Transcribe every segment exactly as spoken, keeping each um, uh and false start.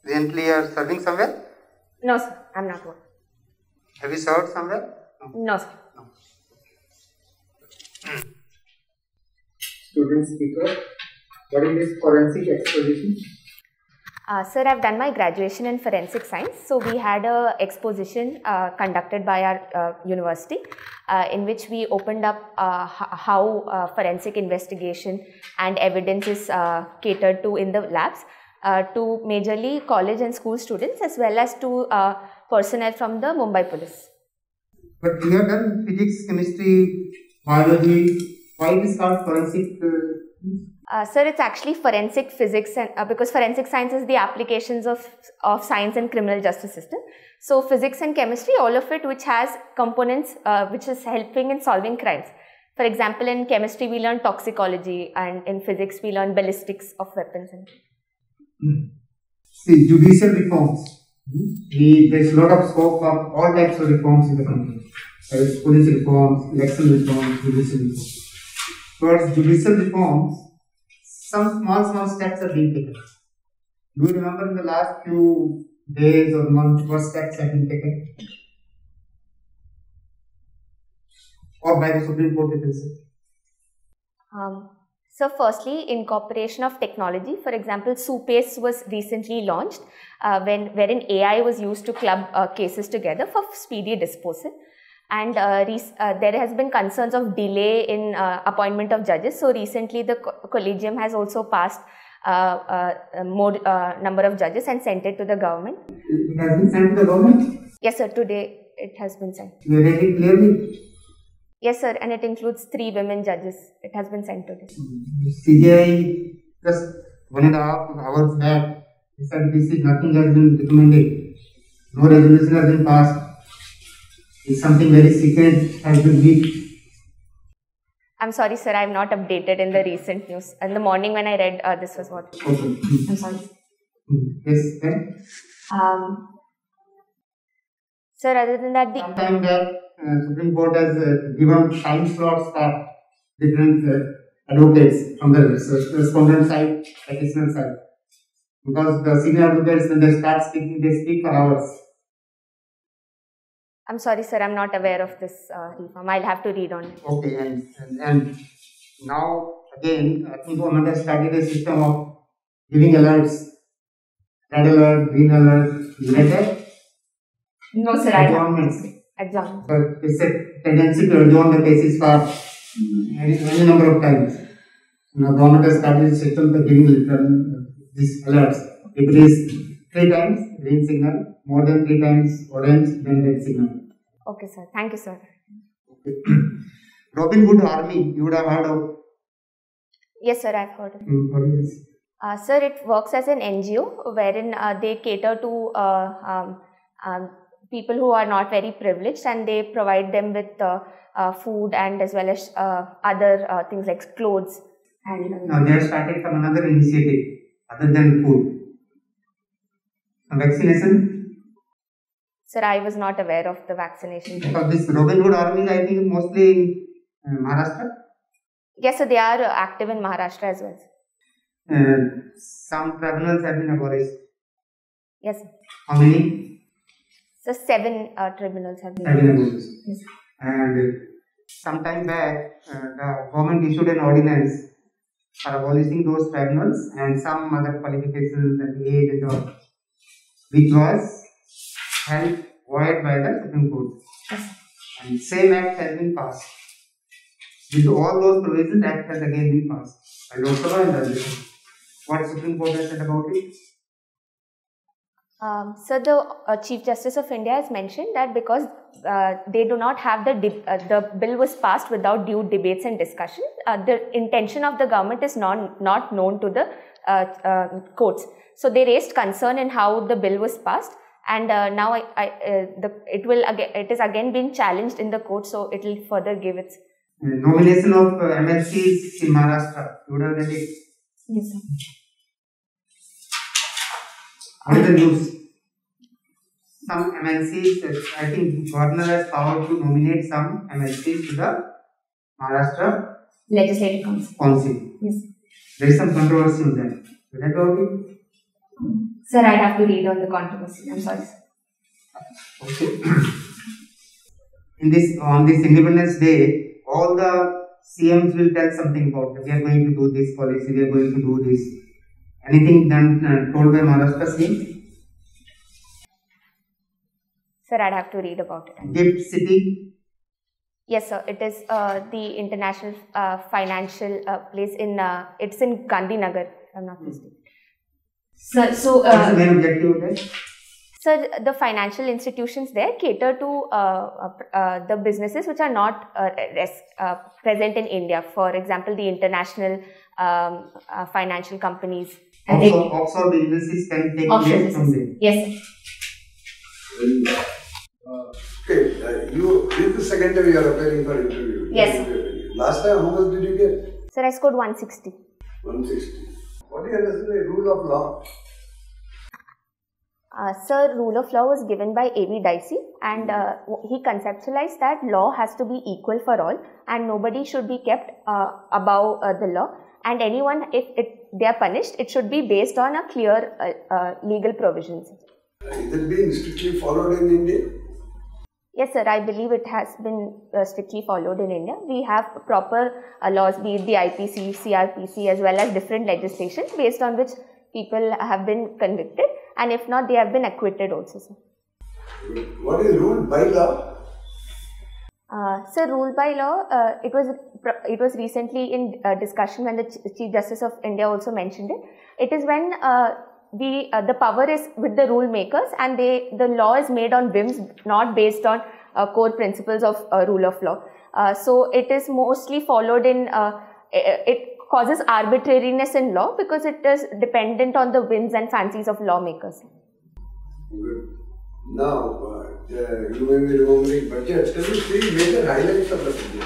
Recently, you are serving somewhere? No, sir. I'm not working. Have you served somewhere? No, no sir. No. Student speaker. What is this forensic exposition? Uh, sir, I've done my graduation in forensic science. So we had a exposition uh, conducted by our uh, university uh, in which we opened up uh, how uh, forensic investigation and evidence is uh, catered to in the labs uh, to majorly college and school students as well as to uh, personnel from the Mumbai police. But you have done physics, chemistry, biology. Why it is called forensic? Uh, Uh, sir, it's actually forensic physics and uh, because forensic science is the applications of, of science and criminal justice system. So physics and chemistry, all of it which has components uh, which is helping in solving crimes. For example, in chemistry we learn toxicology and in physics we learn ballistics of weapons. And hmm. See, judicial reforms. Hmm. We, there's a lot of scope for all types of reforms in the country. There is police reforms, election reforms, judicial reforms. Towards judicial reforms, some small, small steps are being taken. Do you remember in the last few days or months what steps have been taken? Or by the Supreme Court itself? Um, so firstly, incorporation of technology. For example, SUPACE was recently launched uh, when, wherein A I was used to club uh, cases together for speedy disposal. And uh, uh, there has been concerns of delay in uh, appointment of judges. So recently the co collegium has also passed uh, uh, a more uh, number of judges and sent it to the government. It has been sent to the government? Yes, sir. Today it has been sent. You read it clearly? Yes, sir. And it includes three women judges. It has been sent today. C J I just one and a half hours back said this is nothing has been recommended. No resolution has been passed. Is something very secret has been leaked? I'm sorry, sir. I'm not updated in the recent news. In the morning when I read, uh, this was what. Okay. I'm sorry. Yes, then? Um, sir, other than that, the sometime back, uh, Supreme Court has uh, given time slots for different uh, advocates from the respondent side, petitioner side. Because the senior advocates, when they start speaking, they speak for hours. I'm sorry, sir. I'm not aware of this uh, reform. I'll have to read on it. Okay, and, and, and now again, I think government has started a system of giving alerts, red alert, green alert. You read that? No, sir. Adjournments. Adjournments. But it's a tendency to adjourn the cases for any, any number of times. Now, government has started a system for giving um, these alerts. If it is three times, green signal. More than three times orange, then red signal. Okay, sir. Thank you, sir. Okay. Robin Hood Army, you would have heard of? Yes, sir. I've heard of it. Mm, what is this? Uh, sir, it works as an N G O wherein uh, they cater to uh, um, um, people who are not very privileged and they provide them with uh, uh, food and as well as uh, other uh, things like clothes. And, uh, now, they have started from another initiative other than food. Vaccination? Sir, I was not aware of the vaccination. Because this Robin Hood Army, I think mostly in uh, Maharashtra? Yes, so they are uh, active in Maharashtra as well. Uh, some tribunals have been abolished. Yes, sir. How many? So, seven uh, tribunals have been Seven abolished. Yes. And uh, some time back, uh, the government issued an ordinance for abolishing those tribunals and some other qualifications and age and all, which was held void by the Supreme Court. Yes. And same act has been passed. With all those provisions, act has again been passed by Lok Sabha and Rajya Sabha. What Supreme Court has said about it? Um, so the uh, Chief Justice of India has mentioned that because uh, they do not have the uh, the bill was passed without due debates and discussion, uh, the intention of the government is not not known to the uh, uh, courts. So they raised concern in how the bill was passed. And uh, now I, I, uh, the, it will again, it is again being challenged in the court, so it will further give its uh, nomination of uh, M L Cs in Maharashtra. You would have read it. Yes, sir. What is the news? Some M L Cs, uh, I think governor has power to nominate some M L Cs to the Maharashtra Legislative Council. Council. Yes. There is some controversy on that. Will I talk it? Sir, I have to read on the controversy. I'm sorry, sir. Okay. In this, on this Independence Day, all the C Ms will tell something about it. We are going to do this policy, we are going to do this. Anything done uh, told by Maharashtra C M? Sir, I'd have to read about it. Gift City? Yes, sir. It is uh, the international uh, financial uh, place in, uh, it's in Gandhinagar, if I'm not mistaken. Sir, so, What's the uh, main objective of that? sir, the financial institutions there cater to uh, uh, uh, the businesses which are not uh, res- uh, present in India. For example, the international um, uh, financial companies. And Offshore, it- offshore businesses can take offshore place from businesses. there. Yes, sir. Uh, okay, uh, you, this is the second time you are appearing for interview. Yes. Last time, how much did you get? Sir, I scored one sixty. one sixty. What do you understand the rule of law? Uh, sir, rule of law was given by A V Dicey, and uh, he conceptualized that law has to be equal for all and nobody should be kept uh, above uh, the law, and anyone, if it, they are punished, it should be based on a clear uh, uh, legal provisions. Is it being strictly followed in India? Yes, sir, I believe it has been uh, strictly followed in India. We have proper uh, laws, be it the I P C, C R P C, as well as different legislation based on which people have been convicted, and if not, they have been acquitted also, sir. What is ruled by law? Uh, so, rule by law, uh, it was it was recently in uh, discussion when the Ch- Chief Justice of India also mentioned it. It is when uh, the uh, the power is with the rule makers, and they the law is made on whims, not based on uh, core principles of uh, rule of law. Uh, so, it is mostly followed in. Uh, it causes arbitrariness in law because it is dependent on the whims and fancies of lawmakers. Good. Now, uh, you may be remembering budget. Tell me three major highlights of the budget.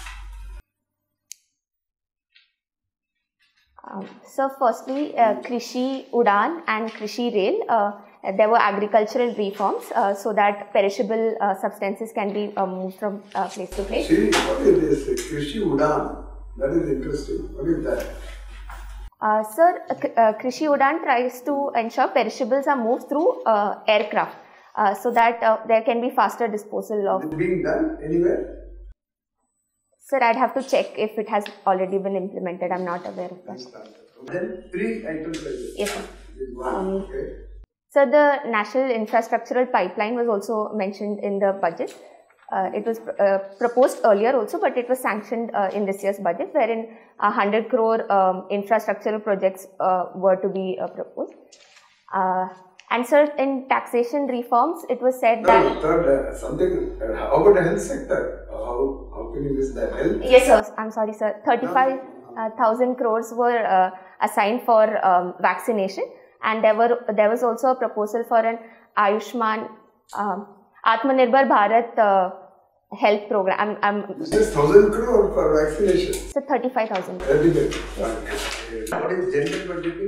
Um, so, firstly, uh, Krishi Udan and Krishi Rail, uh, there were agricultural reforms uh, so that perishable uh, substances can be uh, moved from uh, place to place. See, what is this? Krishi Udan. That is interesting. What is that? Uh, sir, uh, K- uh, Krishi Udan tries to ensure perishables are moved through uh, aircraft uh, so that uh, there can be faster disposal of. Is it being done anywhere? Sir, I'd have to check if it has already been implemented. I'm not aware of that. Then three items like this. Yes, sir. This is one. Um, Okay. So, the National Infrastructural Pipeline was also mentioned in the budget. Uh, it was uh, proposed earlier also, but it was sanctioned uh, in this year's budget, wherein one hundred crore um, infrastructural projects uh, were to be uh, proposed. Uh, and sir, in taxation reforms, it was said No, that... no, third, uh, something, uh, how about the health sector? Uh, how, how can you miss that? Health? Yes, sir. I'm sorry, sir. thirty-five thousand crores were uh, assigned for um, vaccination, and there were there was also a proposal for an Ayushman um, Atmanirbhar Bharat uh, health program. I'm, I'm This is one thousand crore for vaccination. so thirty-five thousand. Everybody. What is gender budgeting?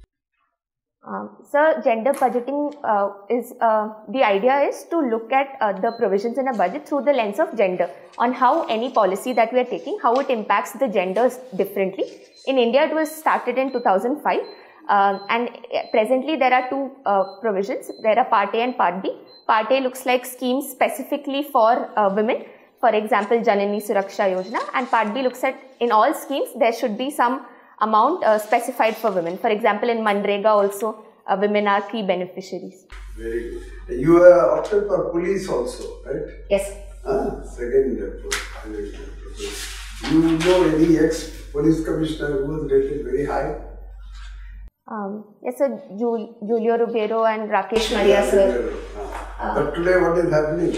Um, so, gender budgeting uh, is uh, the idea is to look at uh, the provisions in a budget through the lens of gender, on how any policy that we are taking, how it impacts the genders differently. In India, it was started in two thousand five, uh, and presently there are two uh, provisions. There are Part A and Part B. Part A looks like schemes specifically for uh, women, for example, Janani Suraksha Yojana, and Part B looks at in all schemes there should be some amount uh, specified for women. For example, in Manrega also, uh, women are key beneficiaries. Very good. You are opted for police also, right? Yes. Ah, second uh, You know any ex-police commissioner who was rated very high? Um, yes, sir. Jul- Julio Rubero and Rakesh Maria, sir. Ah. But today what is happening?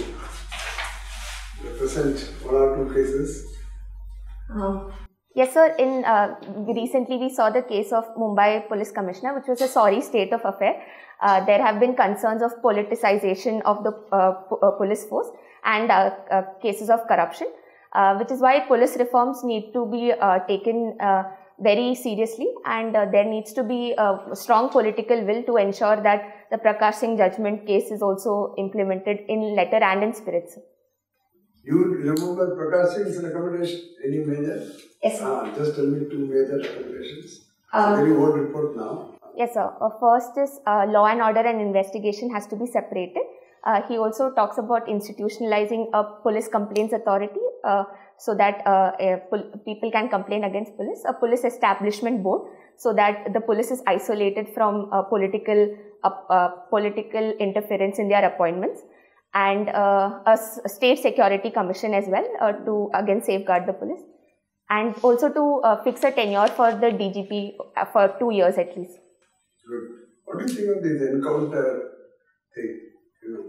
The present one or two cases. Um, yes, sir. In uh, recently we saw the case of Mumbai Police Commissioner, which was a sorry state of affair. Uh, there have been concerns of politicization of the uh, po- uh, police force and uh, uh, cases of corruption, uh, which is why police reforms need to be uh, taken uh, very seriously, and uh, there needs to be a strong political will to ensure that the Prakash Singh judgment case is also implemented in letter and in spirit. You remember Prakash Singh's recommendation? Any major? Yes, sir. Ah, just tell me two major recommendations. Uh, Very old report now. Yes, sir. Uh, first is uh, law and order and investigation has to be separated. Uh, he also talks about institutionalizing a police complaints authority uh, so that uh, people can complain against police, a police establishment board, so that the police is isolated from uh, political uh, uh, political interference in their appointments, and uh, a, a state security commission as well uh, to again safeguard the police, and also to uh, fix a tenure for the D G P uh, for two years at least. Good. What do you think of this encounter thing? You know?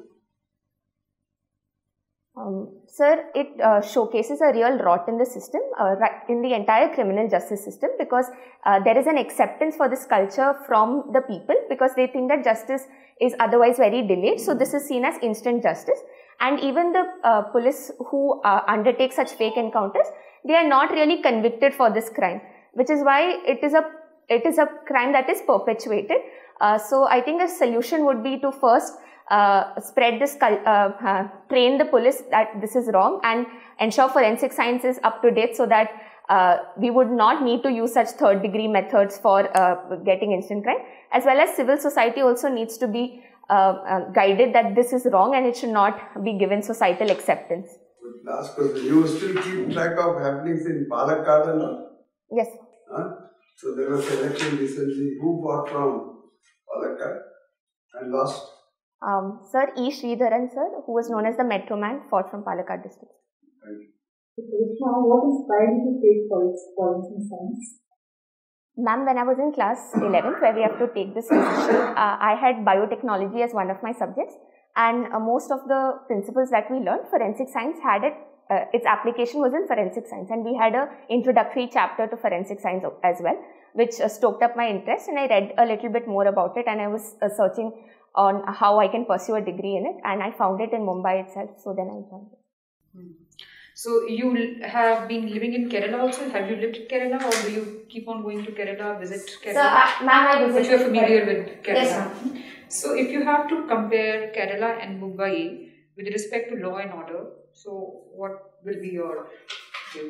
Um, sir, it uh, showcases a real rot in the system, uh, right, in the entire criminal justice system, because uh, there is an acceptance for this culture from the people, because they think that justice is otherwise very delayed. So this is seen as instant justice, and even the uh, police who uh, undertake such fake encounters, they are not really convicted for this crime, which is why it is a it is a crime that is perpetuated. Uh, so I think a solution would be to first Uh, spread this, uh, uh, train the police that this is wrong, and ensure forensic science is up to date, so that uh, we would not need to use such third degree methods for uh, getting instant crime, as well as civil society also needs to be uh, uh, guided that this is wrong and it should not be given societal acceptance. Last question, you still keep track of happenings in Palakkad and all? Yes. Huh? So there was an election recently. Who fought from Palakkad and lost? Um, sir, E. Sridharan, sir, who was known as the Metro Man, fought from Palakkad district. Thank you. Krishna, what inspired you to take forensic science? Ma'am, when I was in class eleventh, where we have to take this decision, uh, I had biotechnology as one of my subjects, and uh, most of the principles that we learned, forensic science had it, uh, its application was in forensic science, and we had a introductory chapter to forensic science as well, which uh, stoked up my interest, and I read a little bit more about it, and I was uh, searching on how I can pursue a degree in it, and I found it in Mumbai itself, so then I joined it. Hmm. So you have been living in Kerala also? Have you lived in Kerala, or do you keep on going to Kerala, visit Kerala? So, uh, ma'am, I But you are familiar with Kerala. Yes, ma'am. So if you have to compare Kerala and Mumbai with respect to law and order, so what will be your view?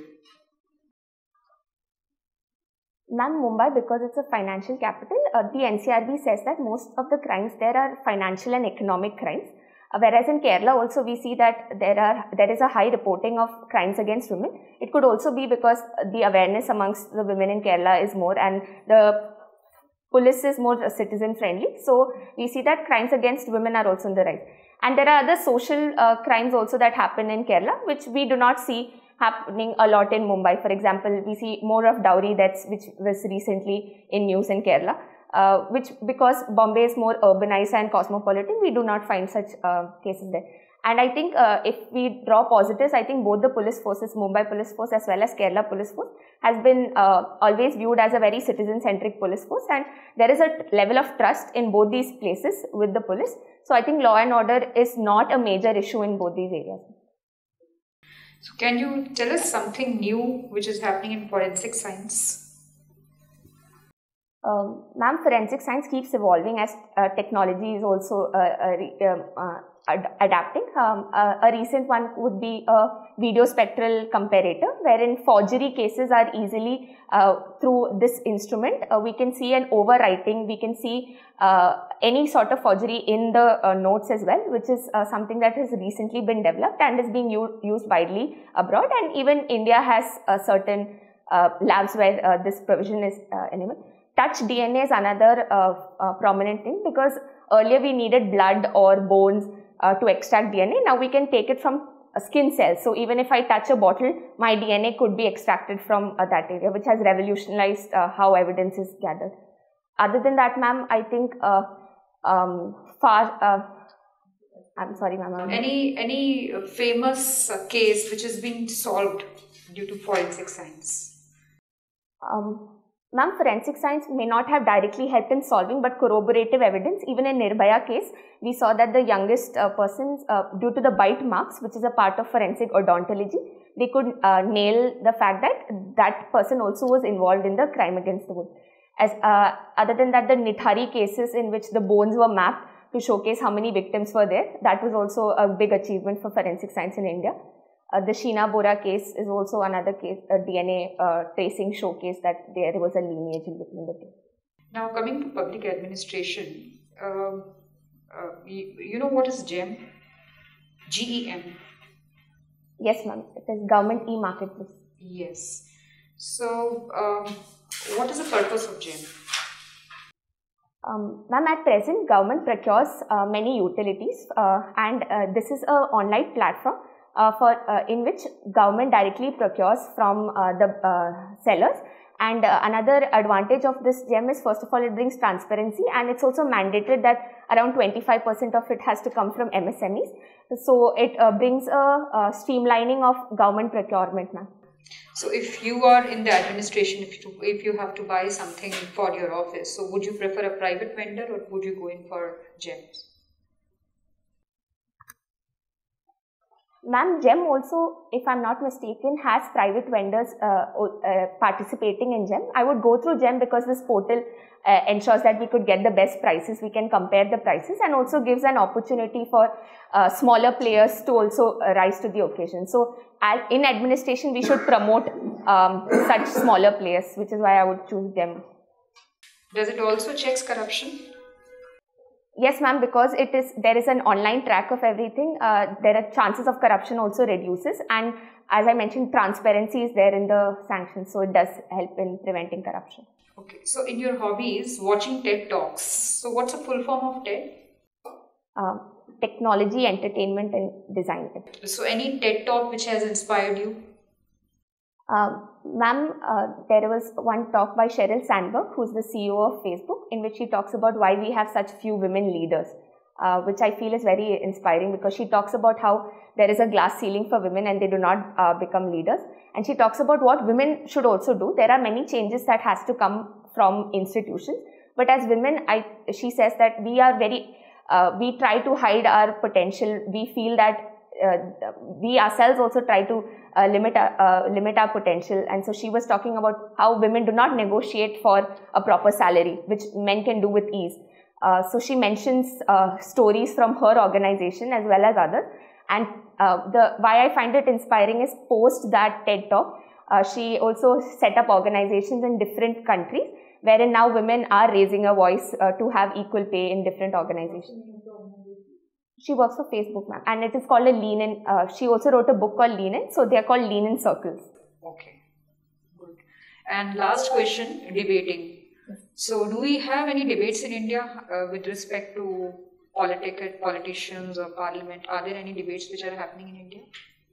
Ma'am, Mumbai, because it's a financial capital, uh, the N C R B says that most of the crimes there are financial and economic crimes. Uh, whereas in Kerala also we see that there are there is a high reporting of crimes against women. It could also be because the awareness amongst the women in Kerala is more, and the police is more citizen friendly. So we see that crimes against women are also on the rise. And there are other social uh, crimes also that happen in Kerala, which we do not see happening a lot in Mumbai. For example, we see more of dowry deaths, which was recently in news in Kerala, uh, which because Bombay is more urbanized and cosmopolitan, we do not find such uh, cases there. And I think uh, if we draw positives, I think both the police forces, Mumbai police force as well as Kerala police force, has been uh, always viewed as a very citizen-centric police force, and there is a level of trust in both these places with the police. So I think law and order is not a major issue in both these areas. So can you tell us something new which is happening in forensic science? Um, Ma'am, forensic science keeps evolving as uh, technology is also uh, uh, uh, ad adapting. Um, uh, a recent one would be a video spectral comparator, wherein forgery cases are easily, uh, through this instrument, uh, we can see an overwriting, we can see uh, any sort of forgery in the uh, notes as well, which is uh, something that has recently been developed and is being used widely abroad, and even India has uh, certain uh, labs where uh, this provision is uh, enabled. Touch D N A is another uh, uh, prominent thing, because earlier we needed blood or bones uh, to extract D N A. Now we can take it from uh, skin cells. So even if I touch a bottle, my D N A could be extracted from uh, that area, which has revolutionized uh, how evidence is gathered. Other than that, ma'am, I think uh, um, far. Uh, I'm sorry, ma'am. Any any famous uh, case which has been solved due to forensic science? Um, Ma'am, forensic science may not have directly helped in solving, but corroborative evidence, even in Nirbhaya case, we saw that the youngest uh, persons, uh, due to the bite marks, which is a part of forensic odontology, they could uh, nail the fact that that person also was involved in the crime against the woman. As uh, other than that, the Nithari cases in which the bones were mapped to showcase how many victims were there, that was also a big achievement for forensic science in India. Uh, the Sheena Bora case is also another case, a D N A uh, tracing showcase that there was a lineage in between the two. Now coming to public administration, um, uh, you, you know what is GEM? G E M. Yes, ma'am. It is Government E-Marketplace. Yes. So, um, what is the purpose of GEM? Um, ma'am, at present, government procures uh, many utilities, uh, and uh, this is an online platform uh, for uh, in which government directly procures from uh, the uh, sellers. And uh, another advantage of this GEM is, first of all, it brings transparency, and it's also mandated that around twenty-five percent of it has to come from M S M Es. So it uh, brings a, a streamlining of government procurement, ma'am. So if you are in the administration, if you, if you have to buy something for your office, so would you prefer a private vendor or would you go in for GEMs? Ma'am, GEM also, if I'm not mistaken, has private vendors uh, uh, participating in GEM. I would go through GEM because this portal uh, ensures that we could get the best prices, we can compare the prices, and also gives an opportunity for uh, smaller players to also uh, rise to the occasion. So, as in administration, we should promote um, such smaller players, which is why I would choose GEM. Does it also checks corruption? Yes, ma'am, because it is there is an online track of everything. Uh, there are chances of corruption also reduces, and as I mentioned, transparency is there in the sanctions, so it does help in preventing corruption. Okay, so in your hobbies, watching TED Talks. So what's a full form of TED? Um, technology, entertainment, and design. So any TED Talk which has inspired you? Um, Ma'am, uh, there was one talk by Sheryl Sandberg, who's the C E O of Facebook, in which she talks about why we have such few women leaders, uh, which I feel is very inspiring, because she talks about how there is a glass ceiling for women and they do not uh, become leaders. And she talks about what women should also do. There are many changes that has to come from institutions, but as women, I, she says that we are very, uh, we try to hide our potential. We feel that uh, we ourselves also try to Uh, limit, our, uh, limit our potential. And so she was talking about how women do not negotiate for a proper salary, which men can do with ease. Uh, so she mentions uh, stories from her organization as well as others. And uh, the why I find it inspiring is, post that TED Talk, uh, she also set up organizations in different countries, wherein now women are raising a voice uh, to have equal pay in different organizations. She works for Facebook, ma'am, and it is called a Lean In. Uh, she also wrote a book called Lean In, so they are called Lean In Circles. Okay, good. And last question, debating. So, do we have any debates in India uh, with respect to politic politicians or parliament? Are there any debates which are happening in India?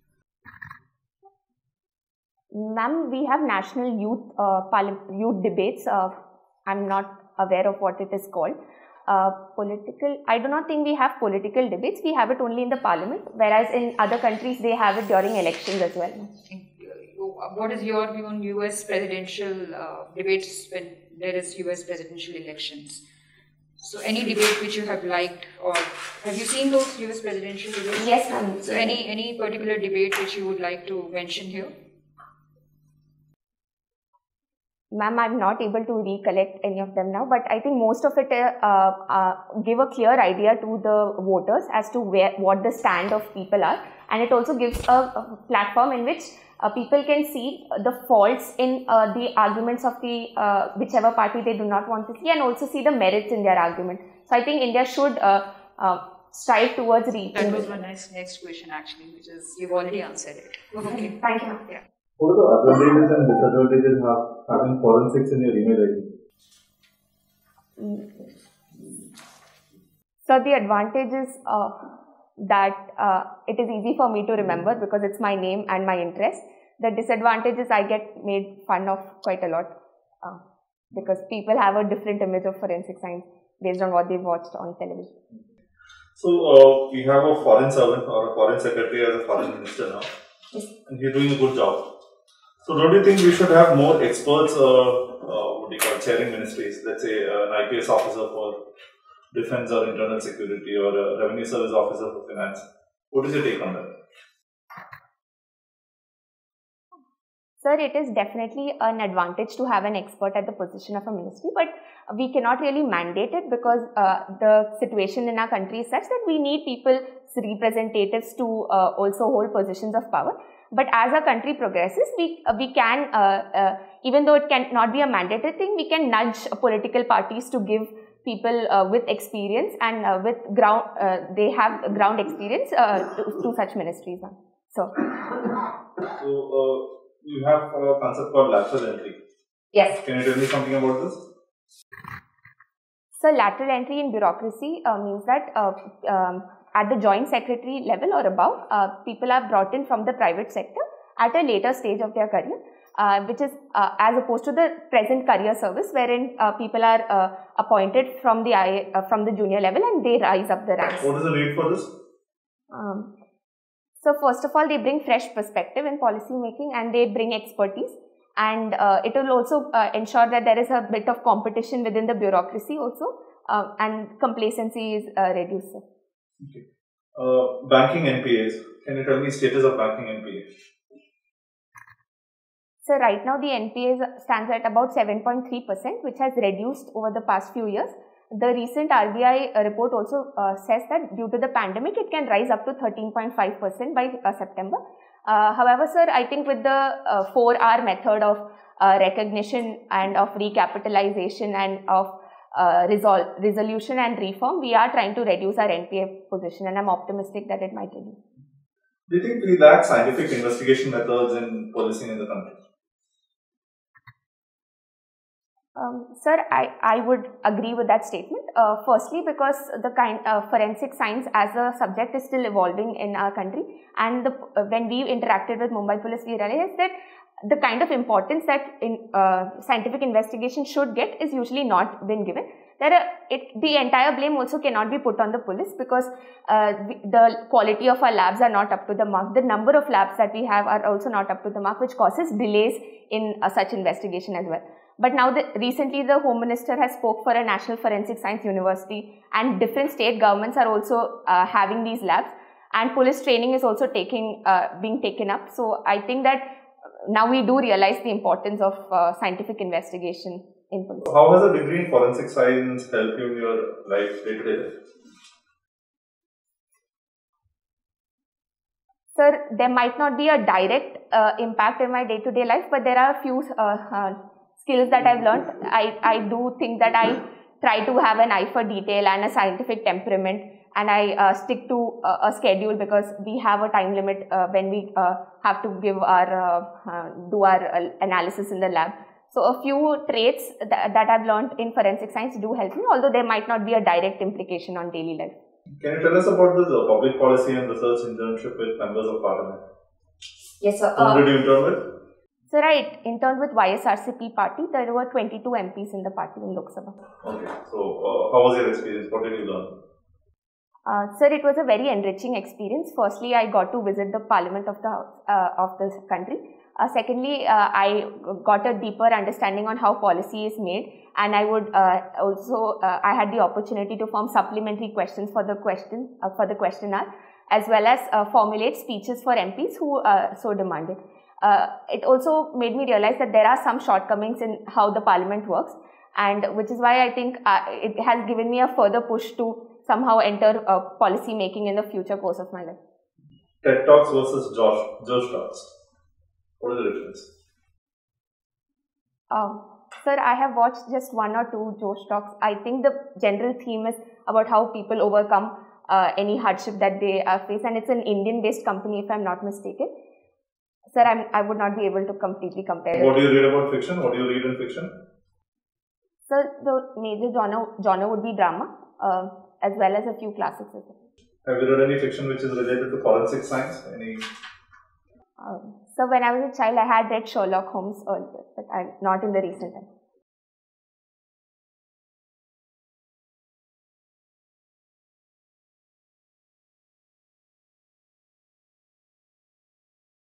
Ma'am, we have national youth uh, youth debates. Uh, I'm not aware of what it is called. Uh, political, I do not think we have political debates. We have it only in the parliament, whereas in other countries they have it during elections as well. What is your view on U S presidential uh, debates when there is U S presidential elections? So any debate which you have liked, or have you seen those U S presidential debates? Yes, ma'am. So any, any particular debate which you would like to mention here? Ma'am, I'm not able to recollect any of them now, but I think most of it uh, uh, give a clear idea to the voters as to where what the stand of people are, and it also gives a, a platform in which uh, people can see the faults in uh, the arguments of the uh, whichever party they do not want to see, and also see the merits in their argument. So I think India should uh, uh, strive towards reaching. That was my next next question actually, which is you've already answered it. Okay, thank you. Yeah. What are the advantages and disadvantages of having forensics in your email I D? So the advantage is uh, that uh, it is easy for me to remember because it's my name and my interest. The disadvantage is I get made fun of quite a lot uh, because people have a different image of forensic science based on what they've watched on television. So uh, we have a foreign servant or a foreign secretary as a foreign minister now, Yes. and he's doing a good job. So don't you think we should have more experts, uh, uh, what do you call, chairing ministries? Let's say uh, an I P S officer for defense or internal security, or a revenue service officer for finance. What is your take on that? Sir, it is definitely an advantage to have an expert at the position of a ministry, but we cannot really mandate it because uh, the situation in our country is such that we need people, representatives to uh, also hold positions of power. But as our country progresses, we uh, we can uh, uh, even though it can not be a mandatory thing, we can nudge political parties to give people uh, with experience and uh, with ground, uh, they have ground experience uh, to, to such ministries. So, so uh, you have a concept called lateral entry. Yes. Can you tell me something about this? So, lateral entry in bureaucracy uh, means that uh, um, at the joint secretary level or above, uh, people are brought in from the private sector at a later stage of their career, uh, which is uh, as opposed to the present career service, wherein uh, people are uh, appointed from the I, uh, from the junior level and they rise up the ranks. What is the need for this? Um, so, first of all, they bring fresh perspective in policy making and they bring expertise. And uh, it will also uh, ensure that there is a bit of competition within the bureaucracy also, uh, and complacency is uh, reduced. Okay. Uh, banking N P As. Can you tell me status of banking N P A? So right now the N P A stands at about seven point three percent, which has reduced over the past few years. The recent R B I report also uh, says that due to the pandemic, it can rise up to thirteen point five percent by uh, September. Uh, however, sir, I think with the uh, four R method of uh, recognition and of recapitalization and of uh, resol resolution and reform, we are trying to reduce our N P A position, and I'm optimistic that it might reduce. Do you think we lack scientific investigation methods in policing in the country? Um, sir, I, I would agree with that statement. Uh, firstly, because the kind uh, forensic science as a subject is still evolving in our country, and the, uh, when we interacted with Mumbai Police, we realized that the kind of importance that in uh, scientific investigation should get is usually not been given. There are, it, the entire blame also cannot be put on the police, because uh, the quality of our labs are not up to the mark. The number of labs that we have are also not up to the mark, which causes delays in uh, such investigation as well. But now, the, recently the Home Minister has spoke for a National Forensic Science University, and different state governments are also uh, having these labs, and police training is also taking uh, being taken up. So I think that now we do realize the importance of uh, scientific investigation in police. How has a degree in forensic science helped you in your life, day-to-day life? Sir, there might not be a direct uh, impact in my day-to-day life, but there are a few uh, uh, skills that I've learned. I, I do think that I try to have an eye for detail and a scientific temperament, and I uh, stick to uh, a schedule, because we have a time limit uh, when we uh, have to give our, uh, uh, do our uh, analysis in the lab. So a few traits that, that I've learned in forensic science do help me, although there might not be a direct implication on daily life. Can you tell us about this uh, public policy and research internship with members of parliament? Yes, sir. Who Uh, did you intern with? So I interned with Y S R C P party. There were twenty-two M Ps in the party in Lok Sabha. Okay, so uh, how was your experience? What did you learn? Uh, sir, it was a very enriching experience. Firstly, I got to visit the parliament of the uh, of this country. Uh, secondly, uh, I got a deeper understanding on how policy is made, and I would uh, also uh, I had the opportunity to form supplementary questions for the question uh, for the questionnaire, as well as uh, formulate speeches for M Ps who uh, so demanded. Uh, it also made me realize that there are some shortcomings in how the parliament works, and which is why I think uh, it has given me a further push to somehow enter uh, policy making in the future course of my life. TED Talks versus Josh, Josh Talks. What is the difference? Um, sir, I have watched just one or two Josh Talks. I think the general theme is about how people overcome uh, any hardship that they uh, face, and it's an Indian-based company, if I'm not mistaken. Sir, I'm, I would not be able to completely compare. What do you read about fiction? What do you read in fiction? Sir, the major genre, genre would be drama, uh, as well as a few classics as well. Have you read any fiction which is related to forensic science? Any? Um, so when I was a child, I had read Sherlock Holmes earlier, but I, not in the recent time.